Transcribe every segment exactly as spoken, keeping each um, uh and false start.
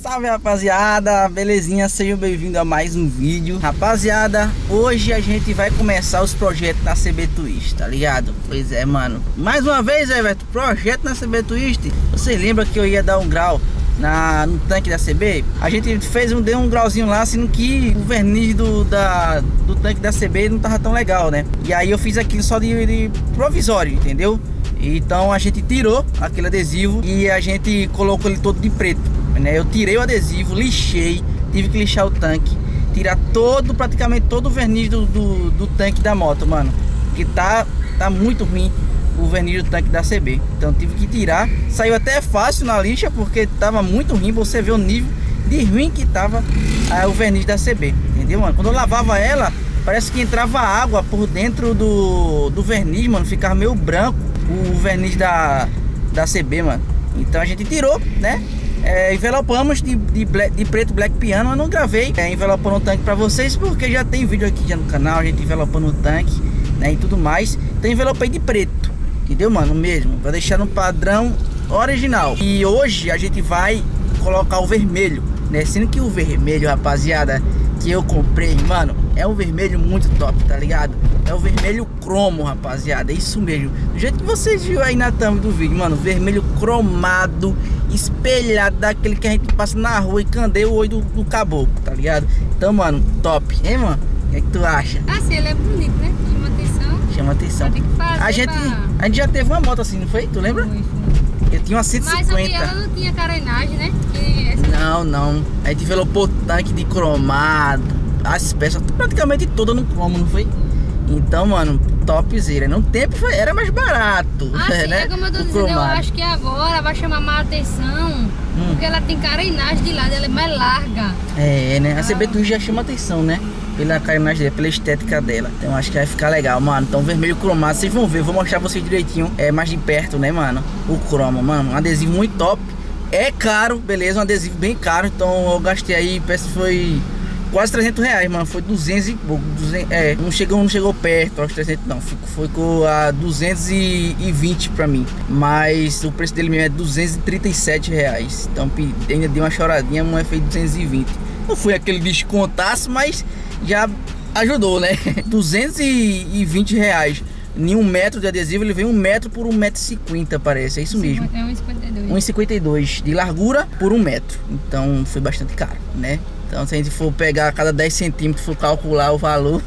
Salve rapaziada, belezinha? Sejam bem-vindos a mais um vídeo. Rapaziada, hoje a gente vai começar os projetos na C B Twist, tá ligado? Pois é, mano. Mais uma vez, Everton, projeto na C B Twist. Vocês lembram que eu ia dar um grau na, no tanque da C B? A gente fez um, deu um grauzinho lá, sendo que o verniz do, da, do tanque da C B não tava tão legal, né? E aí eu fiz aquilo só de, de provisório, entendeu? Então a gente tirou aquele adesivo e a gente colocou ele todo de preto, né? Eu tirei o adesivo, lixei, tive que lixar o tanque, tirar todo, praticamente todo o verniz do, do, do tanque da moto, mano. Que tá, tá muito ruim o verniz do tanque da C B. Então tive que tirar, saiu até fácil na lixa porque tava muito ruim. Você vê o nível de ruim que tava ah, o verniz da C B, entendeu, mano? Quando eu lavava ela, parece que entrava água por dentro do, do verniz, mano. Ficava meio branco o verniz da, da C B, mano. Então a gente tirou, né? É, envelopamos de, de, black, de preto Black Piano. Eu não gravei é, envelopando o tanque pra vocês, porque já tem vídeo aqui já no canal, a gente envelopando o tanque, né, e tudo mais. Então envelopei de preto, entendeu, mano? Mesmo, pra deixar no padrão original. E hoje a gente vai colocar o vermelho, né? Sendo que o vermelho, rapaziada, que eu comprei, mano, é um vermelho muito top, tá ligado? É o vermelho cromo, rapaziada, é isso mesmo. Do jeito que vocês viram aí na thumb do vídeo, mano, vermelho cromado, espelhado, daquele que a gente passa na rua e candeia o olho do, do caboclo, tá ligado? Então, mano, top, hein, mano? O que é que tu acha? Assim, ele é bonito, né? Chama atenção. Chama atenção. Tem que fazer a, gente, pra... a gente já teve uma moto assim, não foi? Tu lembra? Foi, foi. Eu tinha uma cento e cinquenta. Mas ela não tinha carenagem, né? Que essa... Não, não. A gente envelopou o tanque de cromado, as peças praticamente todas no cromo, não foi? Então, mano, topzera. No tempo foi, era mais barato. Ah, sim, né? é como eu tô o dizendo, cromado. eu acho que agora vai chamar mais atenção, hum. porque ela tem carenagem de lado, ela é mais larga. É, né? A ah. C B Twist já chama atenção, né? Pela carenagem dela, pela estética dela. Então acho que vai ficar legal, mano. Então vermelho cromado, vocês vão ver, eu vou mostrar pra vocês direitinho, é mais de perto, né, mano? O cromo, mano, um adesivo muito top. É caro, beleza, um adesivo bem caro. Então eu gastei aí, parece que foi quase trezentos reais, mano. Foi duzentos e pouco, duzentos, é, não chegou, não chegou perto aos trezentos, não. Foi com a duzentos e vinte pra mim. Mas o preço dele mesmo é duzentos e trinta e sete reais. Então ainda dei uma choradinha, mas fez duzentos e vinte. Não foi aquele descontaço, mas já ajudou, né? duzentos e vinte reais. Em um metro de adesivo, ele vem um metro por um metro e cinquenta, parece. É isso mesmo. É um e cinquenta e dois. um e cinquenta e dois de largura por um metro. Então foi bastante caro, né? Então se a gente for pegar a cada dez centímetros, for calcular o valor.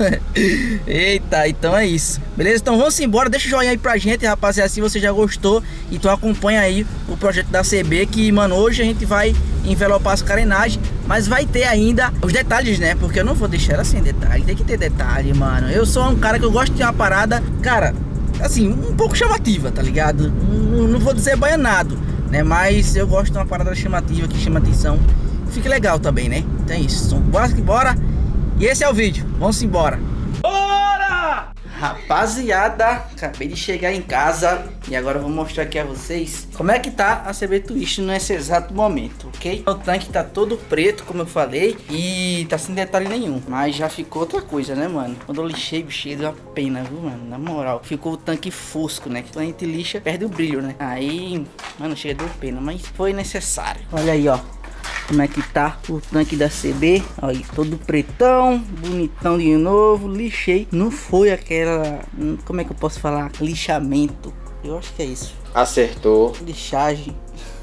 Eita, então é isso. Beleza? Então vamos embora. Deixa o joinha aí pra gente, rapaziada, se você já gostou. Então acompanha aí o projeto da C B, que, mano, hoje a gente vai envelopar as carenagens, mas vai ter ainda os detalhes, né? Porque eu não vou deixar ela sem detalhe. Tem que ter detalhe, mano. Eu sou um cara que eu gosto de uma parada, cara, assim, um pouco chamativa, tá ligado? Não, não vou dizer baianado, né? Mas eu gosto de uma parada chamativa, que chama atenção. Fique legal também, né? Então é isso. Então, bora que bora. E esse é o vídeo. Vamos embora. Bora! Rapaziada, acabei de chegar em casa e agora eu vou mostrar aqui a vocês como é que tá a C B Twist nesse exato momento, ok? O tanque tá todo preto, como eu falei, e tá sem detalhe nenhum. Mas já ficou outra coisa, né, mano? Quando eu lixei, bicho, deu uma pena, viu, mano? Na moral, ficou o tanque fosco, né? Quando a gente lixa, perde o brilho, né? Aí, mano, chega, deu pena, mas foi necessário. Olha aí, ó, como é que tá o tanque da C B. Olha, todo pretão, bonitão de novo. Lixei, não foi aquela, como é que eu posso falar, lixamento, eu acho que é isso. Acertou. Lixagem.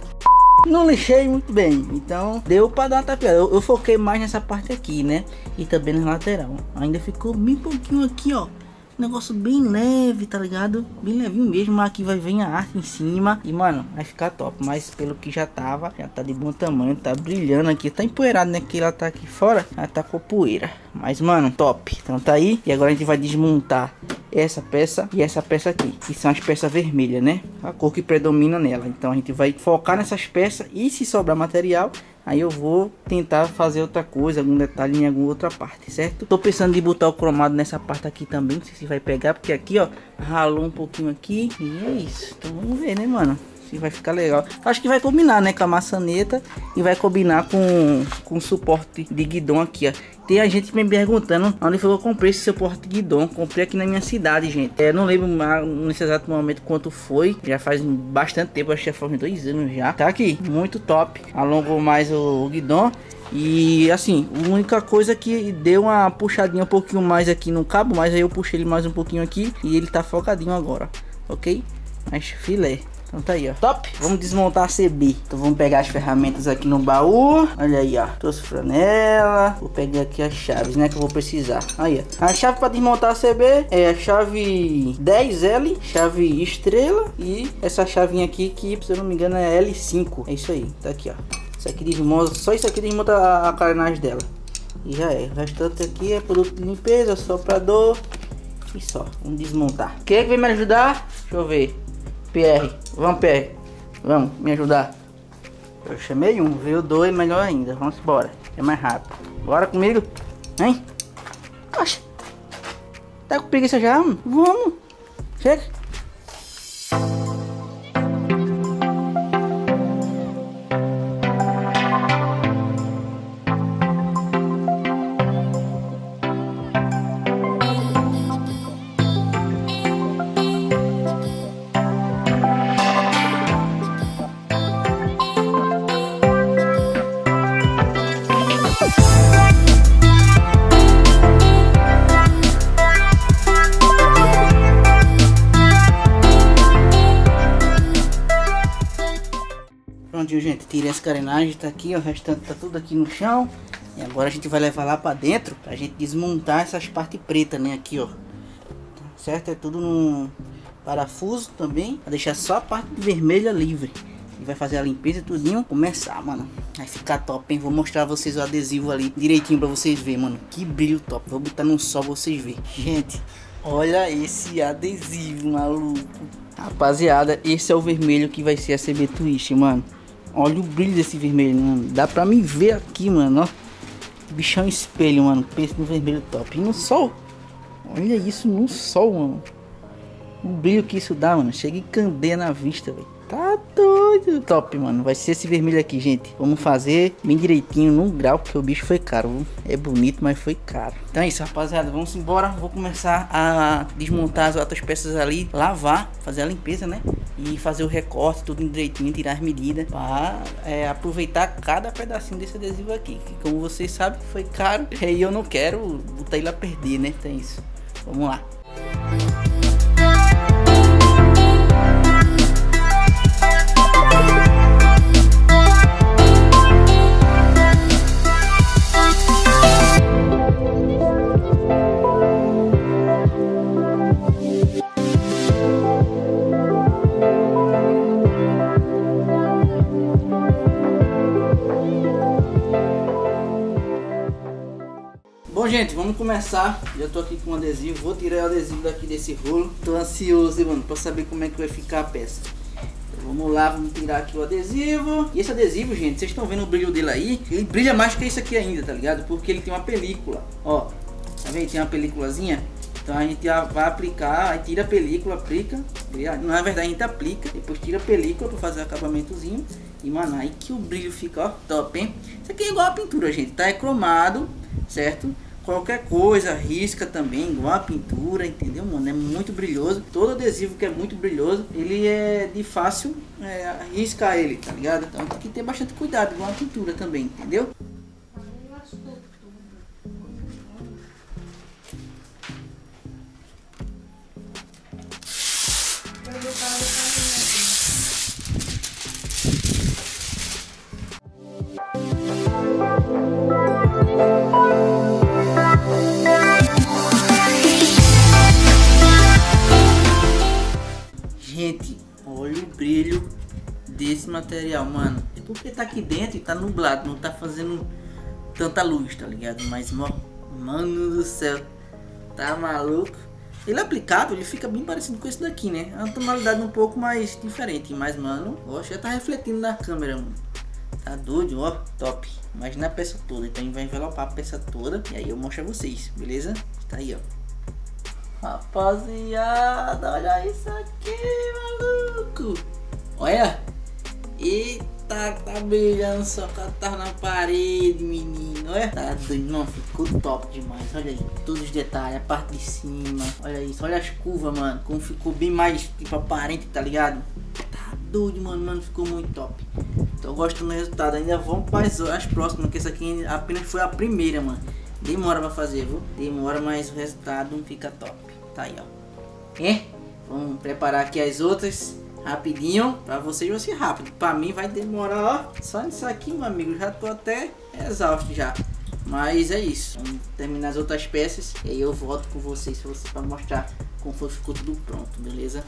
Não lixei muito bem, então deu pra dar uma tapeada. Eu, eu foquei mais nessa parte aqui, né? E também na lateral. Ainda ficou bem pouquinho aqui, ó. Negócio bem leve, tá ligado? Bem levinho mesmo, mas aqui vai vir a arte em cima. E, mano, vai ficar top. Mas pelo que já tava, já tá de bom tamanho. Tá brilhando aqui, tá empoeirado, né? Que ela tá aqui fora, ela tá com poeira. Mas, mano, top. Então tá aí. E agora a gente vai desmontar essa peça e essa peça aqui, que são as peças vermelhas, né? A cor que predomina nela. Então a gente vai focar nessas peças. E se sobrar material, aí eu vou tentar fazer outra coisa, algum detalhe em alguma outra parte, certo? Tô pensando em botar o cromado nessa parte aqui também, não sei se vai pegar, porque aqui, ó, ralou um pouquinho aqui. E é isso. Então vamos ver, né, mano? se vai ficar legal. Acho que vai combinar, né, com a maçaneta e vai combinar com, com o suporte de guidão aqui, ó. Tem a gente me perguntando onde foi que eu comprei esse suporte de guidão. Comprei aqui na minha cidade, gente. É, não lembro nesse exato momento quanto foi. Já faz bastante tempo, acho que já faz dois anos já. Tá aqui, muito top. Alongou mais o, o guidão. E assim, a única coisa que deu uma puxadinha um pouquinho mais aqui no cabo, mas aí eu puxei ele mais um pouquinho aqui e ele tá focadinho agora, ok? Mas filé. Então tá aí, ó. Top! Vamos desmontar a C B. Então vamos pegar as ferramentas aqui no baú. Olha aí, ó. Trouxe flanela. Vou pegar aqui as chaves, né? Que eu vou precisar. Aí, ó. A chave para desmontar a C B é a chave dez L, chave estrela. E essa chavinha aqui que, se eu não me engano, é L cinco. É isso aí. Tá aqui, ó. Isso aqui desmonta. Só isso aqui desmonta a, a carenagem dela. E já é. O restante aqui é produto de limpeza, soprador. E só. Vamos desmontar. Quem é que vem me ajudar? Deixa eu ver. P R, vamos P R, vamos me ajudar. Eu chamei um, veio dois, melhor ainda. Vamos embora, é mais rápido. Bora comigo, hein? Oxe, tá com preguiça já? Vamos, chega. Prontinho, gente, tirei essa carenagem, tá aqui, ó, o restante tá tudo aqui no chão. E agora a gente vai levar lá pra dentro pra gente desmontar essas partes pretas, né, aqui, ó. Certo? É tudo num parafuso também, pra deixar só a parte vermelha livre. E vai fazer a limpeza e tudinho, começar, mano. Vai ficar top, hein? Vou mostrar a vocês o adesivo ali direitinho pra vocês verem, mano. Que brilho top. Vou botar no sol pra vocês verem. Gente, olha esse adesivo, maluco. Rapaziada, esse é o vermelho que vai ser a C B Twist, mano. Olha o brilho desse vermelho, mano. Dá pra me ver aqui, mano, ó. Bichão espelho, mano. Pensa no vermelho top. E no sol. Olha isso no sol, mano. O brilho que isso dá, mano. Chega e candeia na vista, velho. Tá doido. Top, mano. Vai ser esse vermelho aqui, gente. Vamos fazer bem direitinho, num grau, porque o bicho foi caro, viu? É bonito, mas foi caro. Então é isso, rapaziada. Vamos embora. Vou começar a desmontar as outras peças ali. Lavar, fazer a limpeza, né? E fazer o recorte, tudo direitinho. Tirar as medidas. Pra é, aproveitar cada pedacinho desse adesivo aqui. Que, como vocês sabem, foi caro. E aí eu não quero botar ele a perder, né? Então é isso. Vamos lá. Bom, gente, vamos começar. Já tô aqui com o adesivo. Vou tirar o adesivo daqui desse rolo. Tô ansioso, mano, pra saber como é que vai ficar a peça. Então, vamos lá, vamos tirar aqui o adesivo. E esse adesivo, gente, vocês estão vendo o brilho dele aí? Ele brilha mais que esse aqui ainda, tá ligado? Porque ele tem uma película. Ó, tá vendo? Tem uma películazinha. Então a gente vai aplicar, aí tira a película, aplica. Na verdade a gente aplica, depois tira a película pra fazer o acabamentozinho. E, mano, aí que o brilho fica, ó, top, hein? Isso aqui é igual a pintura, gente. Tá? É cromado, certo? Qualquer coisa, risca também, igual a pintura, entendeu, mano? É muito brilhoso. Todo adesivo que é muito brilhoso, ele é de fácil é, riscar ele, tá ligado? Então tem que ter bastante cuidado, igual a pintura também, entendeu? Gente, olha o brilho desse material, mano. É porque tá aqui dentro e tá nublado, não tá fazendo tanta luz, tá ligado? Mas, mano do céu, tá maluco? Ele aplicado, ele fica bem parecido com esse daqui, né? É uma tonalidade um pouco mais diferente, mas, mano, ó, já tá refletindo na câmera, mano. Tá doido, ó, top. Imagina a peça toda, então a gente vai envelopar a peça toda e aí eu mostro a vocês, beleza? Tá aí, ó. Rapaziada, olha isso aqui, maluco. Olha. Eita, tá brilhando, só que tá na parede, menino. Olha. Tá doido, não, ficou top demais. Olha aí, todos os detalhes, a parte de cima. Olha isso, olha as curvas, mano. Como ficou bem mais, tipo, aparente, tá ligado? Tá doido, mano, mano, ficou muito top. Tô gostando do resultado. Ainda vamos para as próximas, porque essa aqui apenas foi a primeira, mano. Demora pra fazer, viu? Demora, mas o resultado fica top. Tá aí, ó. É? Vamos preparar aqui as outras rapidinho. Pra vocês vai ser rápido. Pra mim vai demorar, ó. Só nisso aqui, meu amigo. Já tô até exausto já. Mas é isso. Vamos terminar as outras peças. E aí eu volto com vocês pra, vocês, pra mostrar como foi, ficou tudo pronto, beleza?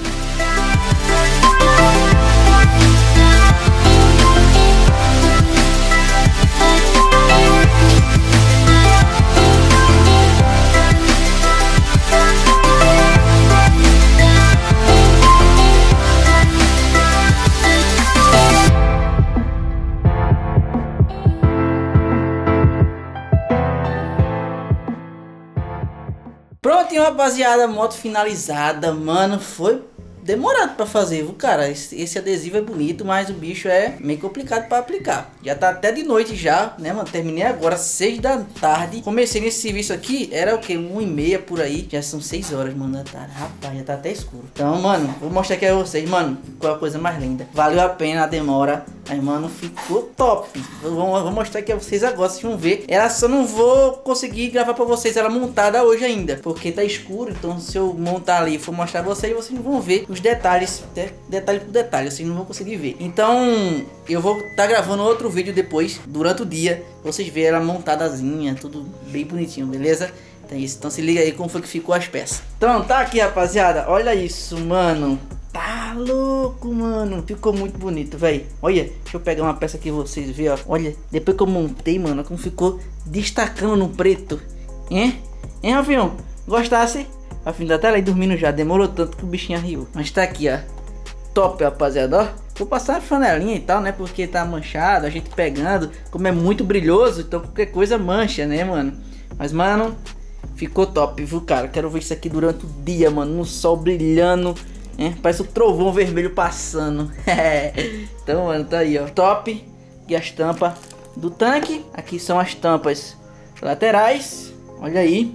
Prontinho, rapaziada, moto finalizada, mano, foi demorado pra fazer, viu, cara? Esse, esse adesivo é bonito, mas o bicho é meio complicado pra aplicar. Já tá até de noite já, né, mano? Terminei agora, seis da tarde. Comecei nesse serviço aqui, era o que? uma e meia por aí. Já são seis horas, mano, da tarde. Rapaz, já tá até escuro. Então, mano, vou mostrar aqui a vocês, mano, ficou a coisa mais linda. Valeu a pena a demora. Aí, mano, ficou top. Eu vou, vou mostrar aqui a vocês agora, vocês vão ver. Ela só não vou conseguir gravar pra vocês ela montada hoje ainda, porque tá escuro. Então, se eu montar ali e for mostrar a vocês, vocês não vão ver os detalhes, detalhe por detalhe, vocês não vão conseguir ver. Então, eu vou estar tá gravando outro vídeo depois, durante o dia, pra vocês verem ela montadazinha, tudo bem bonitinho, beleza? Então é isso, então se liga aí como foi que ficou as peças. Então, tá aqui, rapaziada, olha isso, mano. Tá louco, mano. Ficou muito bonito, velho. Olha, deixa eu pegar uma peça aqui vocês verem, ó. Olha, depois que eu montei, mano, como ficou destacando no preto. Hein? Hein, avião? Gostasse? A fim da tela aí dormindo já. Demorou tanto que o bichinho arriou. Mas tá aqui, ó. Top, rapaziada, ó. Vou passar a flanelinha e tal, né? Porque tá manchado, a gente pegando. Como é muito brilhoso, então qualquer coisa mancha, né, mano? Mas, mano, ficou top, viu, cara? Quero ver isso aqui durante o dia, mano. No sol brilhando. É, parece o trovão vermelho passando. Então, mano, tá aí, ó. Top. E as tampas do tanque. Aqui são as tampas laterais. Olha aí.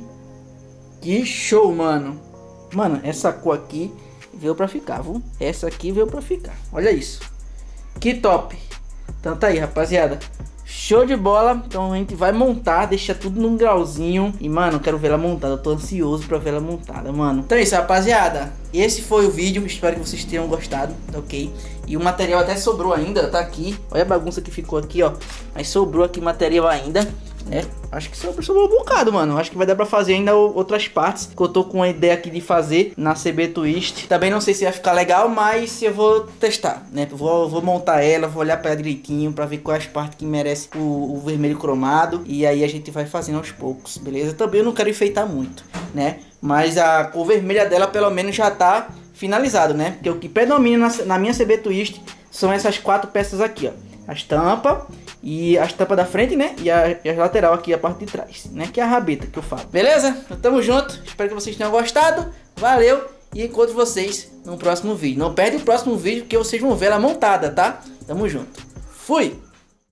Que show, mano. Mano, essa cor aqui veio pra ficar, viu? Essa aqui veio pra ficar. Olha isso. Que top. Então tá aí, rapaziada. Show de bola. Então a gente vai montar, deixa tudo num grauzinho. E, mano, eu quero ver ela montada. Eu tô ansioso pra ver ela montada, mano. Então é isso, rapaziada. Esse foi o vídeo. Espero que vocês tenham gostado, ok? E o material até sobrou ainda, tá aqui. Olha a bagunça que ficou aqui, ó. Mas sobrou aqui material ainda. É, acho que sobrou, sobrou um bocado, mano. Acho que vai dar pra fazer ainda outras partes que eu tô com a ideia aqui de fazer na C B Twist. Também não sei se vai ficar legal, mas eu vou testar, né? Vou, vou montar ela, vou olhar pra ela direitinho pra ver quais partes que merece o, o vermelho cromado. E aí a gente vai fazendo aos poucos, beleza? Também eu não quero enfeitar muito, né? Mas a cor vermelha dela pelo menos já tá finalizado, né? Porque o que predomina na, na minha C B Twist são essas quatro peças aqui, ó. As tampas e as tampas da frente, né? E a, e a lateral aqui, a parte de trás, né? Que é a rabeta que eu falo. Beleza? Então tamo junto. Espero que vocês tenham gostado. Valeu. E encontro vocês no próximo vídeo. Não perde o próximo vídeo, que vocês vão ver ela montada, tá? Tamo junto. Fui!